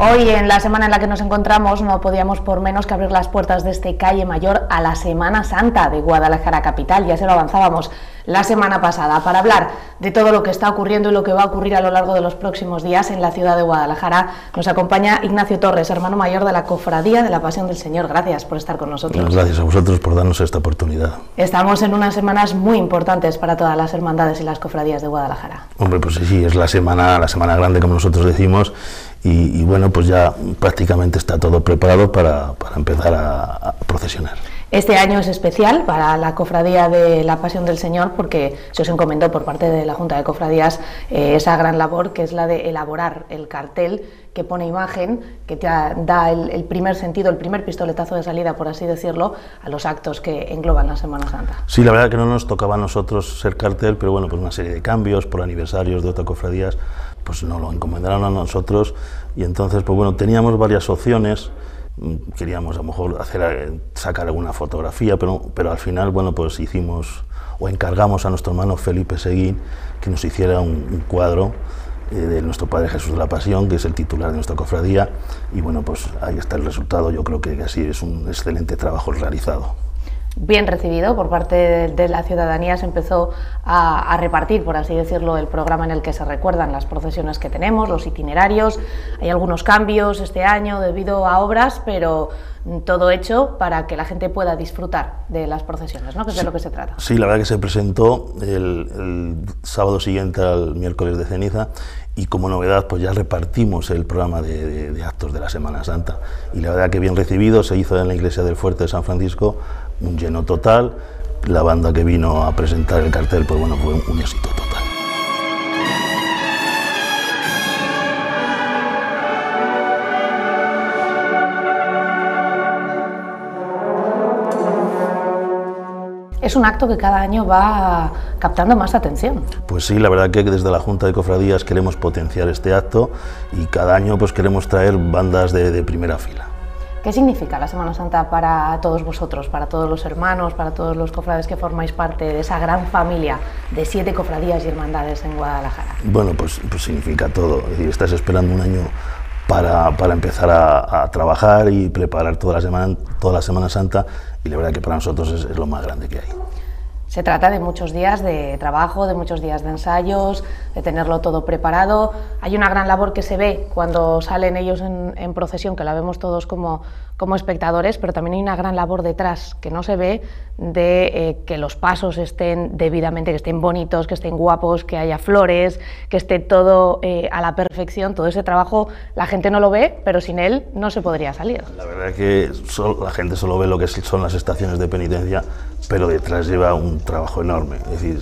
Hoy, en la semana en la que nos encontramos, no podíamos por menos que abrir las puertas de este Calle Mayor a la Semana Santa de Guadalajara capital. Ya se lo avanzábamos la semana pasada. Para hablar de todo lo que está ocurriendo y lo que va a ocurrir a lo largo de los próximos días en la ciudad de Guadalajara, nos acompaña Ignacio Torres, hermano mayor de la Cofradía de la Pasión del Señor. Gracias por estar con nosotros. Gracias a vosotros por darnos esta oportunidad. Estamos en unas semanas muy importantes para todas las hermandades y las cofradías de Guadalajara. Hombre, pues sí, es la semana grande, como nosotros decimos. Y bueno, pues ya prácticamente está todo preparado para empezar a procesionar. Este año es especial para la Cofradía de la Pasión del Señor porque se os encomendó por parte de la Junta de Cofradías esa gran labor que es la de elaborar el cartel que pone imagen, que te da el primer sentido, el primer pistoletazo de salida, por así decirlo, a los actos que engloban la Semana Santa. Sí, la verdad que no nos tocaba a nosotros ser cartel, pero bueno, pues una serie de cambios por aniversarios de otras cofradías, pues nos lo encomendaron a nosotros y entonces, pues bueno, teníamos varias opciones. Queríamos a lo mejor sacar alguna fotografía, pero al final, bueno, pues encargamos a nuestro hermano Felipe Seguín que nos hiciera un cuadro de nuestro Padre Jesús de la Pasión, que es el titular de nuestra cofradía, y bueno, pues ahí está el resultado. Yo creo que así es un excelente trabajo realizado. Bien recibido por parte de la ciudadanía. Se empezó a repartir, por así decirlo, el programa en el que se recuerdan las procesiones que tenemos, los itinerarios. Hay algunos cambios este año debido a obras, pero todo hecho para que la gente pueda disfrutar de las procesiones, ¿no? Que es de lo que se trata. Sí, la verdad que se presentó el sábado siguiente al miércoles de ceniza y como novedad pues ya repartimos el programa de actos de la Semana Santa y la verdad que bien recibido. Se hizo en la iglesia del Fuerte de San Francisco un lleno total. La banda que vino a presentar el cartel pues bueno, fue un éxito total. Es un acto que cada año va captando más atención. Pues sí, la verdad que desde la Junta de Cofradías queremos potenciar este acto y cada año pues queremos traer bandas de primera fila. ¿Qué significa la Semana Santa para todos vosotros, para todos los hermanos, para todos los cofrades que formáis parte de esa gran familia de 7 cofradías y hermandades en Guadalajara? Bueno, pues significa todo. Es decir, estás esperando un año para empezar a trabajar y preparar toda la Semana Santa y la verdad que para nosotros es lo más grande que hay. Se trata de muchos días de trabajo, de muchos días de ensayos, de tenerlo todo preparado. Hay una gran labor que se ve cuando salen ellos en procesión, que la vemos todos como espectadores, pero también hay una gran labor detrás que no se ve de que los pasos estén debidamente, que estén bonitos, que estén guapos, que haya flores, que esté todo a la perfección. Todo ese trabajo la gente no lo ve, pero sin él no se podría salir. La verdad es que la gente solo ve lo que son las estaciones de penitencia, pero detrás lleva un trabajo enorme. Es decir,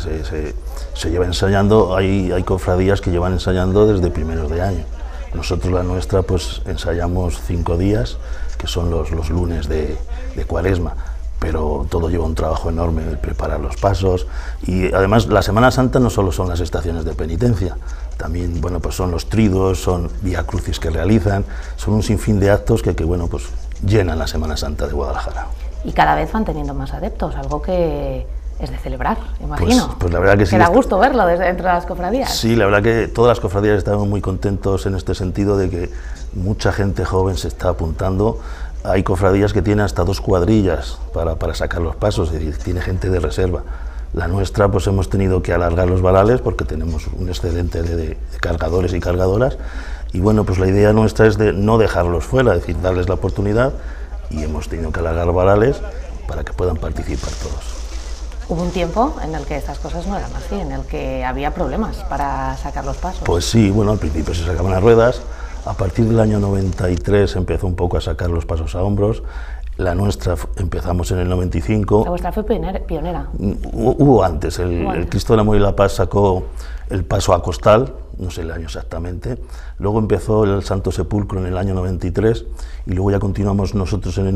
se lleva ensayando, hay cofradías que llevan ensayando desde primeros de año. Nosotros la nuestra pues ensayamos 5 días, que son los lunes de Cuaresma, pero todo lleva un trabajo enorme, el preparar los pasos y además la Semana Santa no solo son las estaciones de penitencia, también bueno, pues son los triduos, son vía crucis que realizan, son un sinfín de actos que bueno, pues llenan la Semana Santa de Guadalajara. Y cada vez van teniendo más adeptos, algo que es de celebrar, imagino. Pues la verdad que sí. Que da gusto verlo entre las cofradías. Sí, la verdad que todas las cofradías estamos muy contentos en este sentido de que mucha gente joven se está apuntando. Hay cofradías que tienen hasta 2 cuadrillas para sacar los pasos, es decir, tiene gente de reserva. La nuestra pues hemos tenido que alargar los varales porque tenemos un excedente de cargadores y cargadoras y bueno, pues la idea nuestra es de no dejarlos fuera, es decir, darles la oportunidad y hemos tenido que alargar varales para que puedan participar todos. Hubo un tiempo en el que estas cosas no eran así, en el que había problemas para sacar los pasos. Pues sí, bueno, al principio se sacaban las ruedas, a partir del año 93 empezó un poco a sacar los pasos a hombros, la nuestra empezamos en el 95. La vuestra fue pionera. Hubo antes, el Cristo del Amor y la Paz sacó el paso a costal, no sé el año exactamente, luego empezó el Santo Sepulcro en el año 93 y luego ya continuamos nosotros en el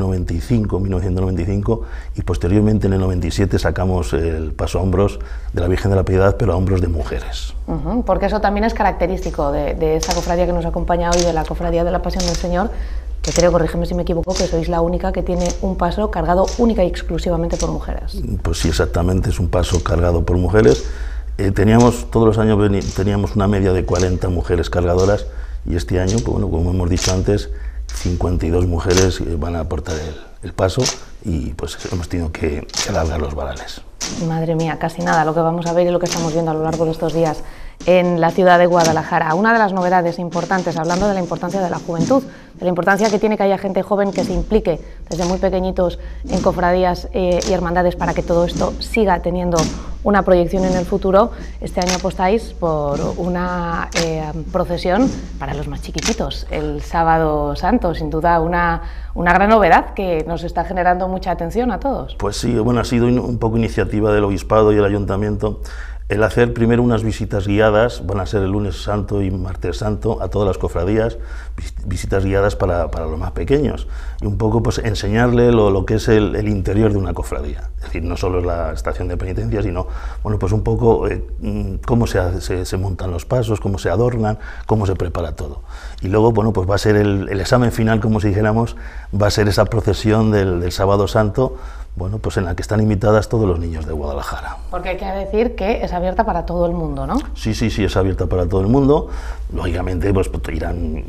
1995 y posteriormente en el 97 sacamos el paso a hombros de la Virgen de la Piedad, pero a hombros de mujeres. Porque eso también es característico de esta cofradía que nos acompaña hoy, de la Cofradía de la Pasión del Señor, que creo, corrígeme si me equivoco, que sois la única que tiene un paso cargado única y exclusivamente por mujeres. Pues sí, exactamente, es un paso cargado por mujeres. Todos los años teníamos una media de 40 mujeres cargadoras y este año, pues bueno, como hemos dicho antes, 52 mujeres van a aportar el paso y pues hemos tenido que alargar los varales. Madre mía, casi nada lo que vamos a ver y lo que estamos viendo a lo largo de estos días en la ciudad de Guadalajara. Una de las novedades importantes, hablando de la importancia de la juventud, de la importancia que tiene que haya gente joven que se implique desde muy pequeñitos en cofradías y hermandades para que todo esto siga teniendo una proyección en el futuro. Este año apostáis por una procesión para los más chiquititos, el Sábado Santo, sin duda una gran novedad que nos está generando mucha atención a todos. Pues sí, bueno, ha sido un poco iniciativa del Obispado y el Ayuntamiento el hacer primero unas visitas guiadas, van a ser el lunes santo y martes santo a todas las cofradías, visitas guiadas para los más pequeños, y un poco pues enseñarle lo que es el interior de una cofradía, es decir, no solo es la estación de penitencia, sino bueno, pues un poco cómo se montan los pasos, cómo se adornan, cómo se prepara todo. Y luego, bueno, pues va a ser el examen final, como si dijéramos, va a ser esa procesión del Sábado Santo, bueno, pues en la que están invitadas todos los niños de Guadalajara. Porque hay que decir que es abierta para todo el mundo, ¿no? Sí, es abierta para todo el mundo. Lógicamente, pues irán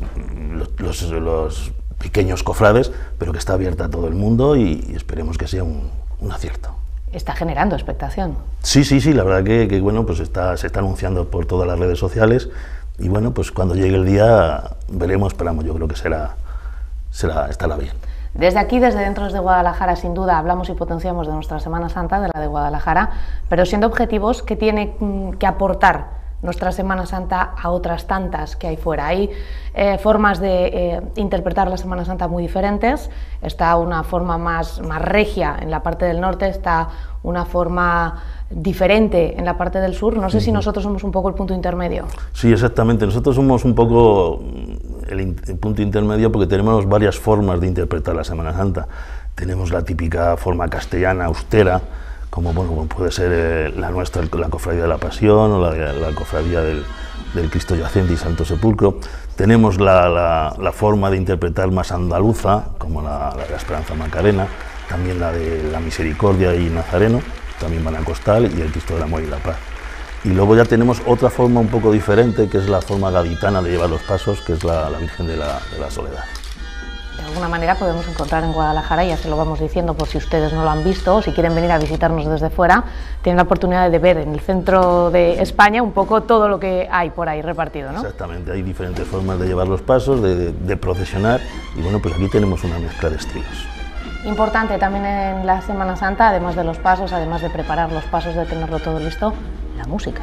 los pequeños cofrades, pero que está abierta a todo el mundo y esperemos que sea un acierto. Está generando expectación. Sí, la verdad que bueno, pues se está anunciando por todas las redes sociales y bueno, pues cuando llegue el día veremos, esperamos, yo creo que estará bien. Desde aquí, desde dentro de Guadalajara, sin duda, hablamos y potenciamos de nuestra Semana Santa, de la de Guadalajara, pero siendo objetivos, ¿qué tiene que aportar nuestra Semana Santa a otras tantas que hay fuera? Hay formas de interpretar la Semana Santa muy diferentes, está una forma más regia en la parte del norte, está una forma diferente en la parte del sur. No sé si nosotros somos un poco el punto intermedio. Sí, exactamente, nosotros somos un poco el punto intermedio porque tenemos varias formas de interpretar la Semana Santa. Tenemos la típica forma castellana, austera, como puede ser la nuestra, la Cofradía de la Pasión o la Cofradía del Cristo Yacente y Santo Sepulcro. Tenemos la forma de interpretar más andaluza, como la de la Esperanza Macarena, también la de la Misericordia y Nazareno, también van a Costal, y el Cristo del Amor y la Paz. Y luego ya tenemos otra forma un poco diferente, que es la forma gaditana de llevar los pasos, que es la Virgen de la Soledad. De alguna manera podemos encontrar en Guadalajara, ya se lo vamos diciendo por si ustedes no lo han visto o si quieren venir a visitarnos desde fuera, tienen la oportunidad de ver en el centro de España un poco todo lo que hay por ahí repartido, ¿no? Exactamente, hay diferentes formas de llevar los pasos, de procesionar, y bueno, pues aquí tenemos una mezcla de estilos. Importante también en la Semana Santa, además de los pasos, además de preparar los pasos, de tenerlo todo listo, la música.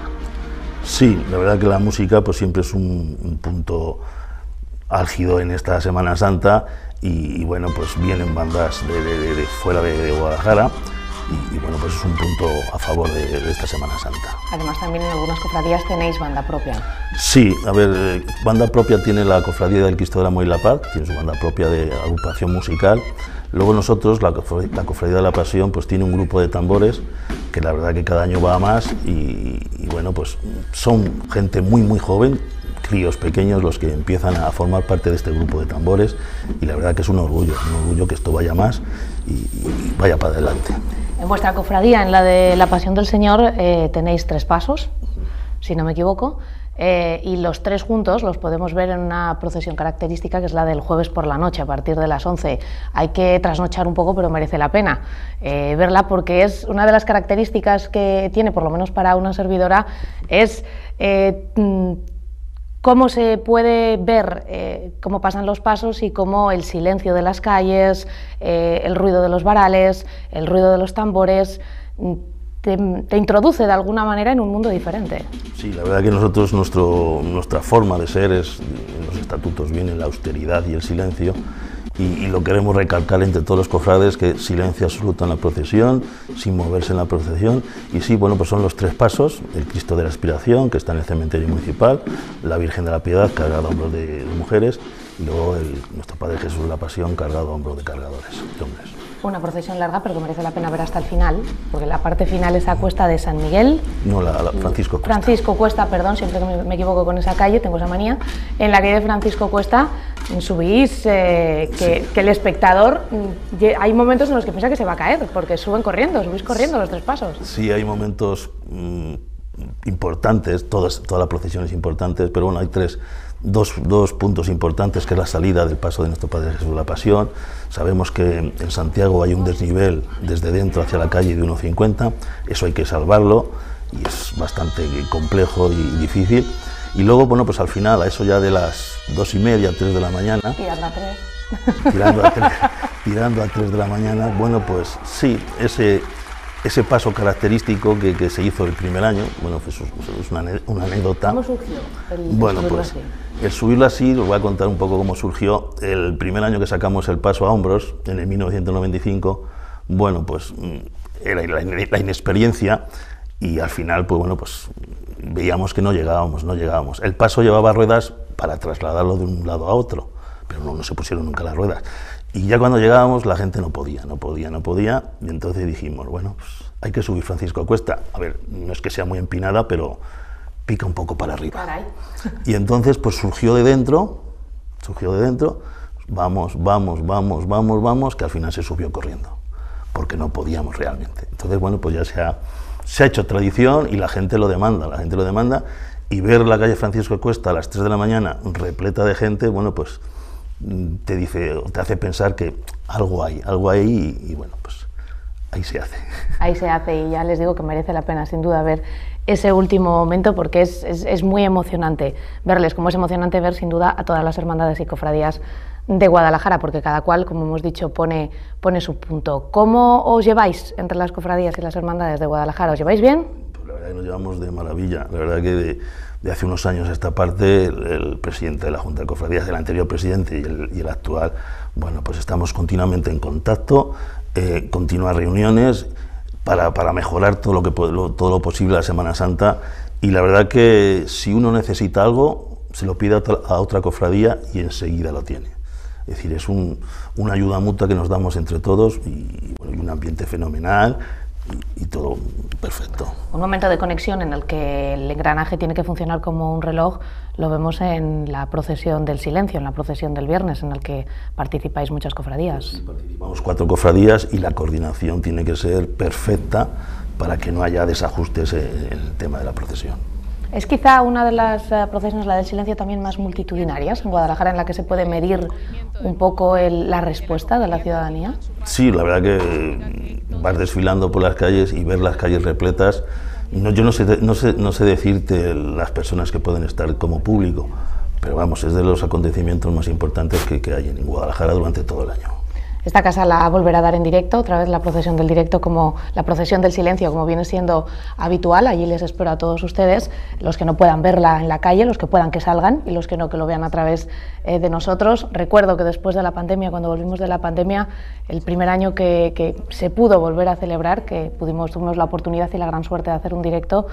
Sí, la verdad que la música pues siempre es un punto álgido en esta Semana Santa y bueno, pues vienen bandas de fuera de Guadalajara y bueno, pues es un punto a favor de esta Semana Santa. Además también en algunas cofradías tenéis banda propia. Sí, a ver, banda propia tiene la Cofradía del Cristo del Amor y la Paz, tiene su banda propia de agrupación musical. Luego nosotros, la Cofradía de la Pasión, pues tiene un grupo de tambores que la verdad que cada año va a más y bueno, pues son gente muy joven, críos pequeños los que empiezan a formar parte de este grupo de tambores y la verdad que es un orgullo que esto vaya más y vaya para adelante. En vuestra cofradía, en la de la Pasión del Señor, tenéis 3 pasos, si no me equivoco. Y los 3 juntos los podemos ver en una procesión característica que es la del jueves por la noche a partir de las 11. Hay que trasnochar un poco, pero merece la pena verla porque es una de las características que tiene, por lo menos para una servidora, es cómo se puede ver cómo pasan los pasos y cómo el silencio de las calles, el ruido de los varales, el ruido de los tambores te introduce de alguna manera en un mundo diferente. Sí, la verdad que nosotros, nuestra forma de ser es, en los estatutos viene la austeridad y el silencio, y lo queremos recalcar entre todos los cofrades, que silencio absoluto en la procesión, sin moverse en la procesión, y sí, bueno, pues son los 3 pasos, el Cristo de la Expiración, que está en el cementerio municipal, la Virgen de la Piedad, cargada a hombros de mujeres, y luego nuestro Padre Jesús de la Pasión, cargado a hombros de cargadores, de hombres. Una procesión larga, pero que merece la pena ver hasta el final, porque la parte final es a Cuesta de San Miguel. No, la Francisco Cuesta. Francisco Cuesta, perdón, siempre que me equivoco con esa calle, tengo esa manía. En la calle de Francisco Cuesta subís, que el espectador, hay momentos en los que piensa que se va a caer, porque subís corriendo los 3 pasos. Sí, hay momentos importantes, toda la procesión es importante, pero bueno, hay tres dos puntos importantes, que es la salida del paso de nuestro Padre Jesús de la Pasión. Sabemos que en Santiago hay un desnivel desde dentro hacia la calle de 1,50, eso hay que salvarlo y es bastante complejo y difícil. Y luego, bueno, pues al final, a eso ya de las 2:30, 3 de la mañana... Tirando a 3. Tirando a 3 de la mañana, bueno, pues sí, ese paso característico que se hizo el primer año, bueno, pues es una anécdota. ¿Cómo surgió bueno, pues así? El subirlo así, os voy a contar un poco cómo surgió. El primer año que sacamos el paso a hombros, en el 1995, bueno, pues era la inexperiencia y al final, pues bueno, pues veíamos que no llegábamos. El paso llevaba ruedas para trasladarlo de un lado a otro, pero no se pusieron nunca las ruedas. Y ya cuando llegábamos la gente no podía, y entonces dijimos, bueno, pues hay que subir Francisco Cuesta. A ver, no es que sea muy empinada, pero pica un poco para arriba. Caray. Y entonces pues surgió de dentro, vamos, que al final se subió corriendo, porque no podíamos realmente. Entonces, bueno, pues ya se ha hecho tradición y la gente lo demanda, y ver la calle Francisco Cuesta a las 3 de la mañana repleta de gente, bueno, pues te hace pensar que algo hay y bueno, pues ahí se hace. Ahí se hace y ya les digo que merece la pena sin duda ver ese último momento porque es muy emocionante verles, como es emocionante ver sin duda a todas las hermandades y cofradías de Guadalajara, porque cada cual, como hemos dicho, pone su punto. ¿Cómo os lleváis entre las cofradías y las hermandades de Guadalajara? ¿Os lleváis bien? Pues la verdad que nos llevamos de maravilla, la verdad que de hace unos años a esta parte, el presidente de la Junta de Cofradías, el anterior presidente y el actual, bueno, pues estamos continuamente en contacto, continuas reuniones para mejorar todo lo posible la Semana Santa, y la verdad que si uno necesita algo, se lo pide a otra cofradía y enseguida lo tiene. Es decir, es una ayuda mutua que nos damos entre todos y un ambiente fenomenal. Y todo perfecto. Un momento de conexión en el que el engranaje tiene que funcionar como un reloj, lo vemos en la procesión del silencio, en la procesión del viernes, en el que participáis muchas cofradías. Sí, participamos 4 cofradías y la coordinación tiene que ser perfecta para que no haya desajustes en el tema de la procesión. Es quizá una de las procesiones, la del silencio, también más multitudinarias en Guadalajara, en la que se puede medir un poco la respuesta de la ciudadanía. Sí, la verdad que vas desfilando por las calles y ver las calles repletas. Yo no sé decirte las personas que pueden estar como público, pero vamos, es de los acontecimientos más importantes que hay en Guadalajara durante todo el año. Esta casa la volverá a dar en directo, otra vez la procesión del directo, como la procesión del silencio, como viene siendo habitual. Allí les espero a todos ustedes, los que no puedan verla en la calle, los que puedan que salgan y los que no, que lo vean a través de nosotros. Recuerdo que después de la pandemia, cuando volvimos de la pandemia, el primer año que se pudo volver a celebrar, que tuvimos la oportunidad y la gran suerte de hacer un directo,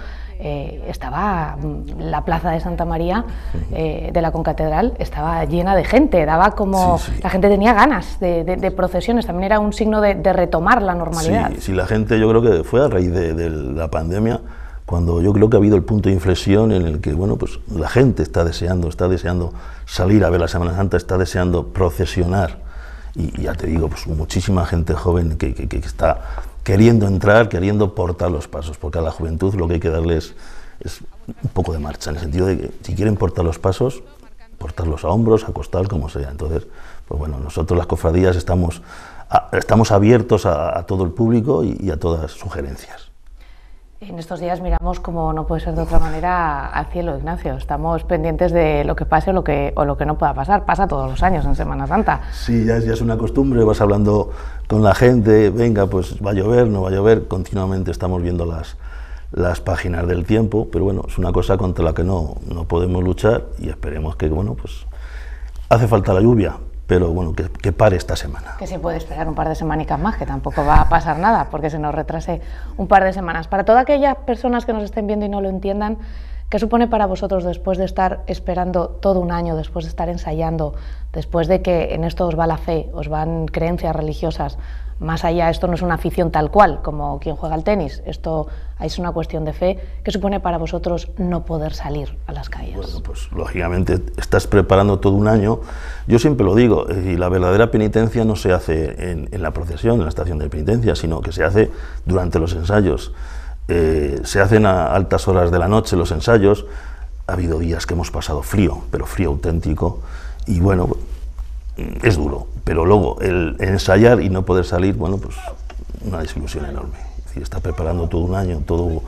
estaba la plaza de Santa María de la Concatedral, estaba llena de gente, daba como... Sí. La gente tenía ganas de procesiones, también era un signo de retomar la normalidad. Sí, la gente, yo creo que fue a raíz de la pandemia, cuando yo creo que ha habido el punto de inflexión en el que, bueno, pues la gente está deseando salir a ver la Semana Santa, está deseando procesionar, y ya te digo, pues muchísima gente joven que está queriendo entrar, queriendo portar los pasos, porque a la juventud lo que hay que darles es un poco de marcha, en el sentido de que si quieren portar los pasos, portarlos a hombros, a costal, como sea. Entonces, pues bueno, nosotros las cofradías estamos abiertos a todo el público y a todas sugerencias. En estos días miramos, como no puede ser de otra manera, al cielo, Ignacio. Estamos pendientes de lo que pase o lo que no pueda pasar. Pasa todos los años en Semana Santa. Sí, ya es una costumbre, vas hablando con la gente, venga, pues va a llover, no va a llover, continuamente estamos viendo las páginas del tiempo, pero bueno, es una cosa contra la que no podemos luchar y esperemos que, bueno, pues hace falta la lluvia, pero bueno, que pare esta semana. Que se puede esperar un par de semanicas más, que tampoco va a pasar nada, porque se nos retrase un par de semanas. Para todas aquellas personas que nos estén viendo y no lo entiendan, ¿qué supone para vosotros, después de estar esperando todo un año, después de estar ensayando, después de que en esto os va la fe, os van creencias religiosas, más allá, esto no es una afición tal cual, como quien juega al tenis, esto es una cuestión de fe, ¿qué supone para vosotros no poder salir a las calles? Bueno, pues lógicamente estás preparando todo un año. Yo siempre lo digo, y la verdadera penitencia no se hace en la procesión, en la estación de penitencia, sino que se hace durante los ensayos. Se hacen a altas horas de la noche los ensayos, ha habido días que hemos pasado frío, pero frío auténtico, y bueno, es duro, pero luego el ensayar y no poder salir, bueno, pues una desilusión enorme. Es decir, está preparando todo un año,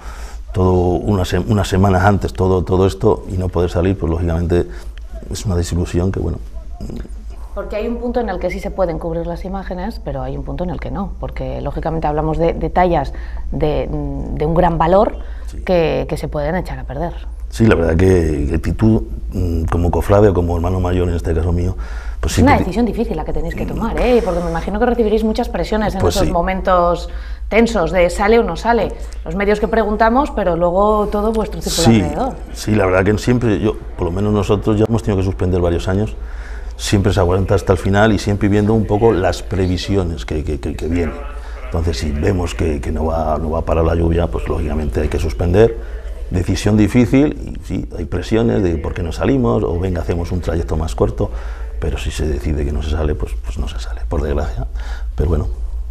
unas semanas antes, todo esto, y no poder salir, pues lógicamente es una desilusión que, bueno... Porque hay un punto en el que sí se pueden cubrir las imágenes, pero hay un punto en el que no, porque lógicamente hablamos de tallas de un gran valor, sí, que se pueden echar a perder. Sí, la verdad que tú, como cofrade o como hermano mayor, en este caso mío, pues es una decisión difícil la que tenéis que tomar, porque me imagino que recibiréis muchas presiones en esos momentos tensos de sale o no sale. Los medios que preguntamos, pero luego todo vuestro círculo alrededor. Sí, la verdad que siempre, por lo menos nosotros ya hemos tenido que suspender varios años, siempre se aguanta hasta el final y siempre viendo un poco las previsiones que vienen. Entonces, si vemos que no va a parar la lluvia, pues lógicamente hay que suspender. Decisión difícil, y sí, hay presiones de por qué no salimos, o venga, hacemos un trayecto más corto, pero si se decide que no se sale, pues no se sale, por desgracia, pero bueno.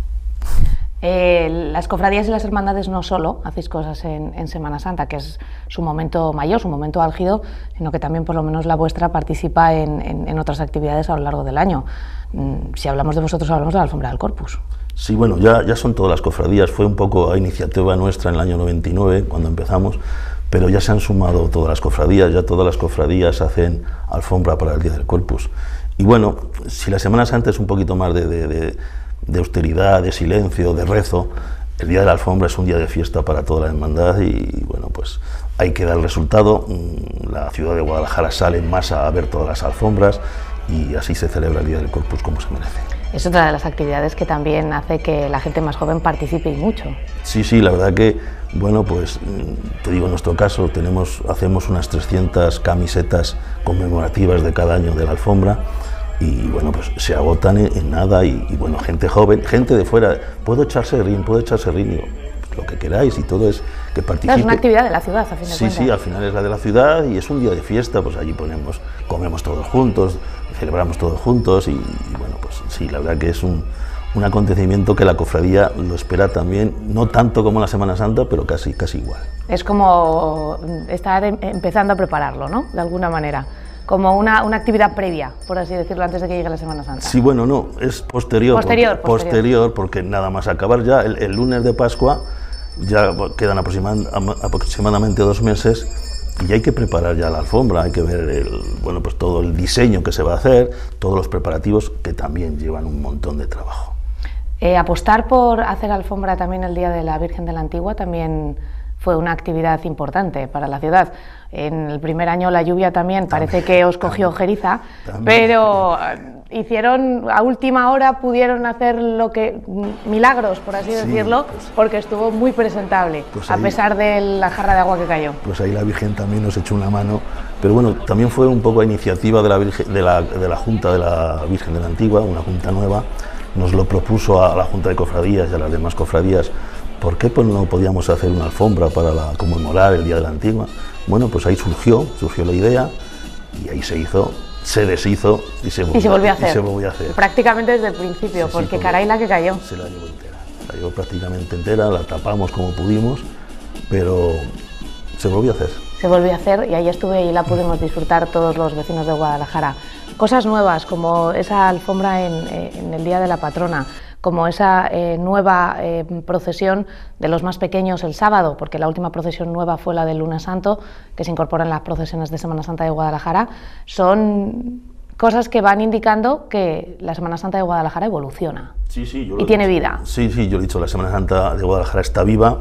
Las cofradías y las hermandades no solo hacéis cosas en Semana Santa, que es su momento mayor, su momento álgido, sino que también, por lo menos la vuestra, participa en otras actividades a lo largo del año. Si hablamos de vosotros, hablamos de la Alfombra del Corpus. Sí, bueno, ya son todas las cofradías, fue un poco a iniciativa nuestra en el año 99, cuando empezamos, pero ya se han sumado todas las cofradías, ya todas las cofradías hacen alfombra para el Día del Corpus. Y bueno, si la Semana Santa es un poquito más de austeridad, de silencio, de rezo, el Día de la Alfombra es un día de fiesta para toda la hermandad y bueno, pues hay que dar el resultado. La ciudad de Guadalajara sale en masa a ver todas las alfombras y así se celebra el Día del Corpus como se merece. Es otra de las actividades que también hace que la gente más joven participe y mucho. Sí, la verdad que, bueno, pues te digo, en nuestro caso hacemos unas 300 camisetas conmemorativas de cada año de la alfombra y bueno, pues se agotan en nada y bueno, gente joven, gente de fuera, puedo echarse ring, digo, pues lo que queráis y todo es que participe. Es una actividad de la ciudad, a fin de cuentas. Sí, al final es la de la ciudad y es un día de fiesta, pues allí comemos todos juntos, celebramos todos juntos y bueno, pues sí, la verdad que es un acontecimiento que la cofradía lo espera también, no tanto como la Semana Santa, pero casi igual. Es como estar empezando a prepararlo, ¿no? De alguna manera, como una actividad previa, por así decirlo, antes de que llegue la Semana Santa. Sí, bueno, no, es posterior, porque nada más acabar ya el lunes de Pascua, ya quedan aproximadamente 2 meses y hay que preparar ya la alfombra, hay que ver pues todo el diseño que se va a hacer, todos los preparativos que también llevan un montón de trabajo. Apostar por hacer alfombra también el Día de la Virgen de la Antigua también fue una actividad importante para la ciudad. En el primer año la lluvia también parece que os cogió ojeriza, pero hicieron a última hora, pudieron hacer milagros, por así decirlo, porque estuvo muy presentable, pues ahí, a pesar de la jarra de agua que cayó. Pues ahí la Virgen también nos echó una mano, pero bueno, también fue un poco a iniciativa de la Junta de la Virgen de la Antigua, una junta nueva, nos lo propuso a la Junta de Cofradías y a las demás cofradías. ¿Por qué pues no podíamos hacer una alfombra para conmemorar el Día de la Antigua? Bueno, pues ahí surgió la idea y ahí se hizo, se deshizo y se volvió a hacer. Prácticamente desde el principio, sí, porque caray la que cayó. Se la llevó entera, la llevó prácticamente entera, la tapamos como pudimos, pero se volvió a hacer. Se volvió a hacer y ahí estuve y la pudimos disfrutar todos los vecinos de Guadalajara. Cosas nuevas como esa alfombra en el Día de la Patrona, como esa nueva procesión de los más pequeños el sábado, porque la última procesión nueva fue la del Lunes Santo, que se incorpora en las procesiones de Semana Santa de Guadalajara, son cosas que van indicando que la Semana Santa de Guadalajara evoluciona y tiene vida. Sí, yo he dicho, la Semana Santa de Guadalajara está viva,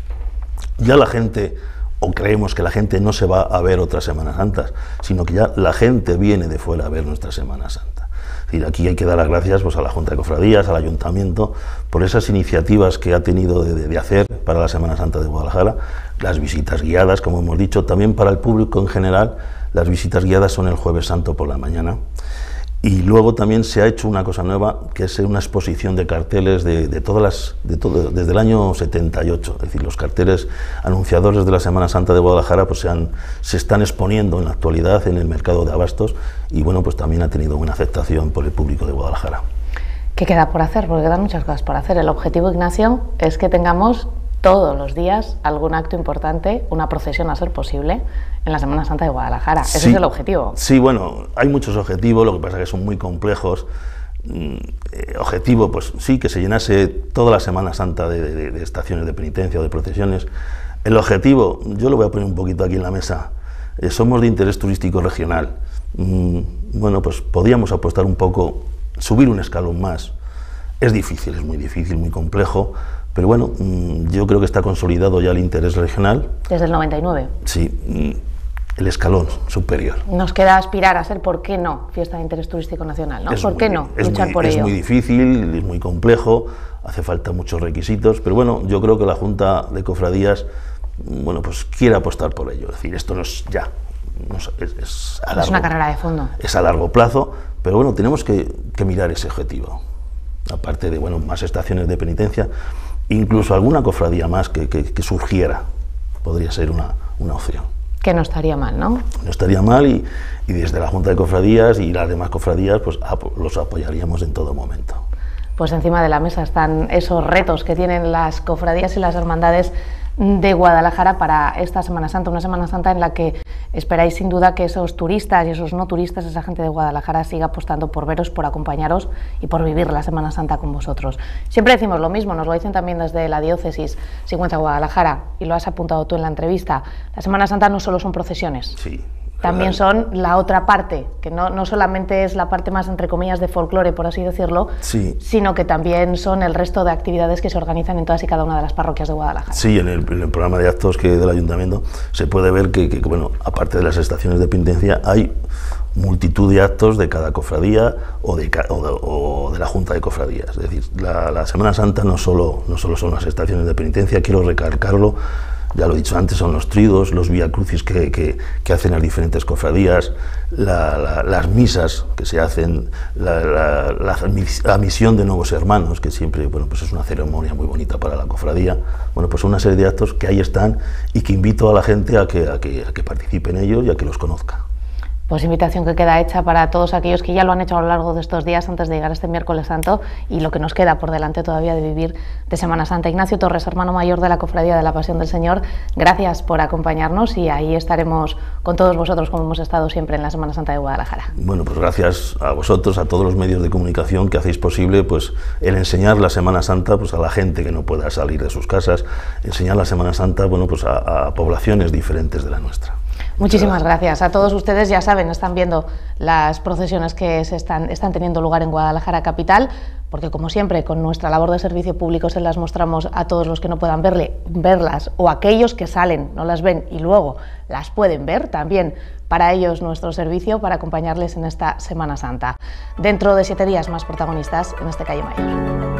ya la gente, o creemos que la gente no se va a ver otras Semanas Santas, sino que ya la gente viene de fuera a ver nuestra Semana Santa. Y aquí hay que dar las gracias pues, a la Junta de Cofradías, al Ayuntamiento, por esas iniciativas que ha tenido de hacer para la Semana Santa de Guadalajara, las visitas guiadas, como hemos dicho, también para el público en general, las visitas guiadas son el Jueves Santo por la mañana. Y luego también se ha hecho una cosa nueva, que es una exposición de carteles desde el año 78, es decir, los carteles anunciadores de la Semana Santa de Guadalajara pues se están exponiendo en la actualidad en el mercado de abastos y bueno, pues también ha tenido buena aceptación por el público de Guadalajara. ¿Qué queda por hacer? Porque quedan muchas cosas por hacer. El objetivo, Ignacio, es que tengamos todos los días algún acto importante, una procesión a ser posible, en la Semana Santa de Guadalajara. Ese sí, es el objetivo. Sí, bueno, hay muchos objetivos, lo que pasa es que son muy complejos. Objetivo, pues sí, que se llenase toda la Semana Santa de estaciones de penitencia o de procesiones. El objetivo, yo lo voy a poner un poquito aquí en la mesa, somos de interés turístico regional. Bueno, pues podríamos apostar un poco, subir un escalón más. Es difícil, es muy difícil, muy complejo, pero bueno, yo creo que está consolidado ya el interés regional. Desde el 99. Sí, el escalón superior. Nos queda aspirar a ser, ¿por qué no?, fiesta de interés turístico nacional, ¿no? ¿Por qué no luchar por ello? Es muy difícil, es muy complejo, hace falta muchos requisitos, pero bueno, yo creo que la Junta de Cofradías, bueno, pues quiere apostar por ello. Es decir, esto no es ya, es una carrera de fondo. Es a largo plazo, pero bueno, tenemos que mirar ese objetivo. Aparte de, bueno, más estaciones de penitencia, incluso alguna cofradía más que surgiera, podría ser una opción. Que no estaría mal, ¿no? No estaría mal y desde la Junta de Cofradías y las demás cofradías pues los apoyaríamos en todo momento. Pues encima de la mesa están esos retos que tienen las cofradías y las hermandades de Guadalajara para esta Semana Santa, una Semana Santa en la que esperáis sin duda que esos turistas y esos no turistas, esa gente de Guadalajara siga apostando por veros, por acompañaros y por vivir la Semana Santa con vosotros. Siempre decimos lo mismo, nos lo dicen también desde la diócesis si encuentra Guadalajara, y lo has apuntado tú en la entrevista, la Semana Santa no solo son procesiones. Sí. También son la otra parte, que no solamente es la parte más, entre comillas, de folclore, por así decirlo, sí, sino que también son el resto de actividades que se organizan en todas y cada una de las parroquias de Guadalajara. Sí, en el programa de actos del Ayuntamiento se puede ver que, bueno, aparte de las estaciones de penitencia, hay multitud de actos de cada cofradía o de la Junta de Cofradías. Es decir, la Semana Santa no solo son las estaciones de penitencia, quiero recalcarlo. Ya lo he dicho antes, son los tridos, los vía crucis que hacen las diferentes cofradías, las misas que se hacen, la misión de nuevos hermanos, que siempre, bueno, pues es una ceremonia muy bonita para la cofradía. Bueno, pues una serie de actos que ahí están y que invito a la gente a que participe en ellos y a que los conozca. Pues invitación que queda hecha para todos aquellos que ya lo han hecho a lo largo de estos días antes de llegar a este miércoles santo y lo que nos queda por delante todavía de vivir de Semana Santa. Ignacio Torres, hermano mayor de la Cofradía de la Pasión del Señor, gracias por acompañarnos y ahí estaremos con todos vosotros como hemos estado siempre en la Semana Santa de Guadalajara. Bueno, pues gracias a vosotros, a todos los medios de comunicación que hacéis posible pues el enseñar la Semana Santa pues a la gente que no pueda salir de sus casas, enseñar la Semana Santa, bueno, pues a poblaciones diferentes de la nuestra. Muchísimas gracias a todos ustedes. Ya saben, están viendo las procesiones que están teniendo lugar en Guadalajara capital, porque como siempre con nuestra labor de servicio público se las mostramos a todos los que no puedan verlas o aquellos que salen, no las ven y luego las pueden ver también. Para ellos nuestro servicio para acompañarles en esta Semana Santa. Dentro de 7 días más protagonistas en este Calle Mayor.